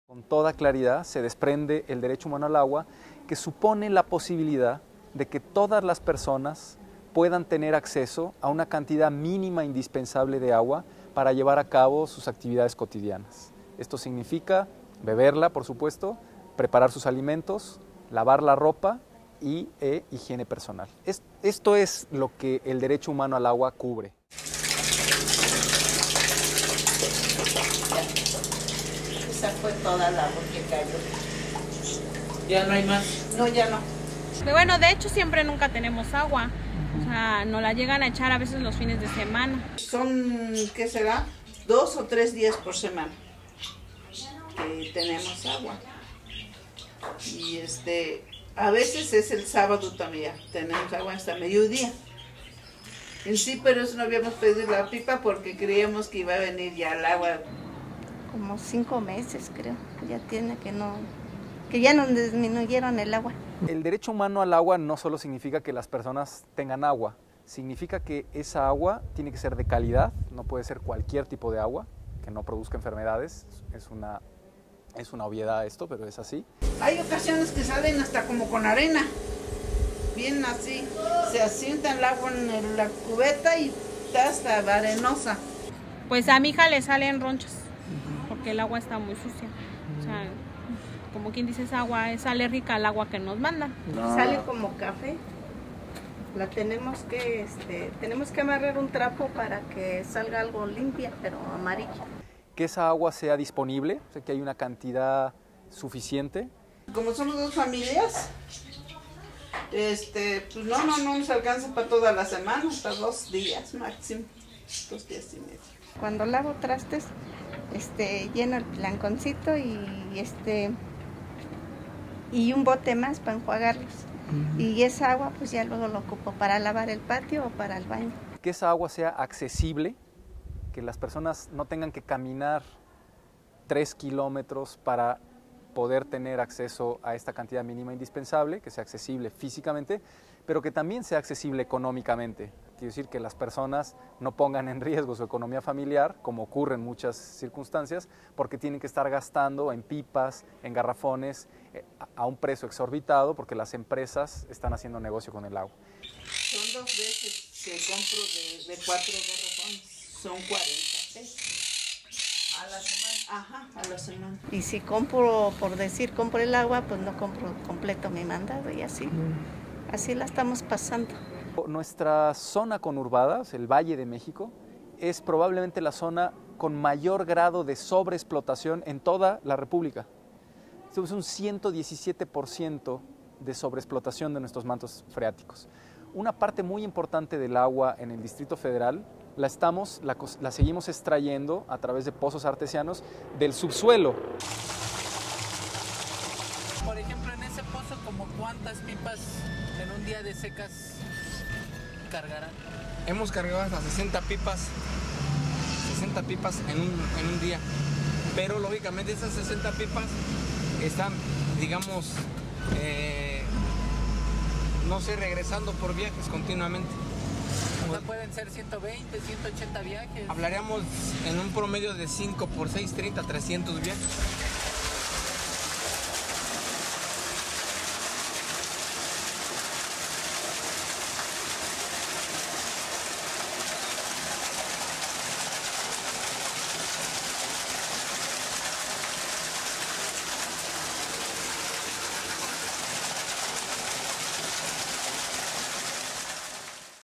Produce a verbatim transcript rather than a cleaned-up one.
Con toda claridad se desprende el derecho humano al agua, que supone la posibilidad de que todas las personas puedan tener acceso a una cantidad mínima indispensable de agua para llevar a cabo sus actividades cotidianas. Esto significa beberla, por supuesto, preparar sus alimentos, lavar la ropa y e, higiene personal. Es, esto es lo que el derecho humano al agua cubre. Esa fue toda la agua que cayó. ¿Ya no hay más? No, ya no. Bueno, de hecho siempre nunca tenemos agua. O sea, nos la llegan a echar a veces los fines de semana. Son, ¿qué será? Dos o tres días por semana que tenemos agua. Y este, a veces es el sábado también, tenemos agua hasta mediodía. En sí, pero eso no habíamos pedido la pipa porque creíamos que iba a venir ya el agua. Como cinco meses creo, ya tiene que no, que ya nos disminuyeron el agua. El derecho humano al agua no solo significa que las personas tengan agua, significa que esa agua tiene que ser de calidad, no puede ser cualquier tipo de agua que no produzca enfermedades, es una, es una obviedad esto, pero es así. Hay ocasiones que salen hasta como con arena, bien así, se asienta el agua en la cubeta y está hasta arenosa. Pues a mi hija le salen ronchas, porque el agua está muy sucia. O sea, como quien dice, esa agua es alérgica al agua que nos mandan. No. Sale como café. La tenemos que, este, tenemos que amarrar un trapo para que salga algo limpia, pero amarilla. Que esa agua sea disponible, o sea, que hay una cantidad suficiente. Como somos dos familias, este, pues no, no, no nos alcanza para toda la semana, hasta dos días máximo, dos días y medio. Cuando lavo trastes, este, lleno el planconcito y este y un bote más para enjuagarlos. Uh-huh. Y esa agua pues ya luego lo ocupo para lavar el patio o para el baño. Que esa agua sea accesible, que las personas no tengan que caminar tres kilómetros para poder tener acceso a esta cantidad mínima indispensable, que sea accesible físicamente, pero que también sea accesible económicamente. Quiere decir que las personas no pongan en riesgo su economía familiar, como ocurre en muchas circunstancias, porque tienen que estar gastando en pipas, en garrafones, eh, a un precio exorbitado, porque las empresas están haciendo negocio con el agua. Son dos veces que compro de, de cuatro garrafones, son cuarenta pesos. ¿A la semana? Ajá, a la semana. Y si compro, por decir, compro el agua, pues no compro completo mi mandado y así. Mm. Así la estamos pasando. Nuestra zona conurbada, el Valle de México, es probablemente la zona con mayor grado de sobreexplotación en toda la República. Es un ciento diecisiete por ciento de sobreexplotación de nuestros mantos freáticos. Una parte muy importante del agua en el Distrito Federal la, estamos, la, la seguimos extrayendo a través de pozos artesianos del subsuelo. Por ejemplo, en ese pozo, ¿como cuántas pipas en un día de secas cargarán? Hemos cargado hasta sesenta pipas, sesenta pipas en un, en un día. Pero lógicamente esas sesenta pipas están, digamos, eh, no sé, regresando por viajes continuamente. O sea, pueden ser ciento veinte, ciento ochenta viajes. Hablaríamos en un promedio de cinco por seis, treinta, trescientos viajes.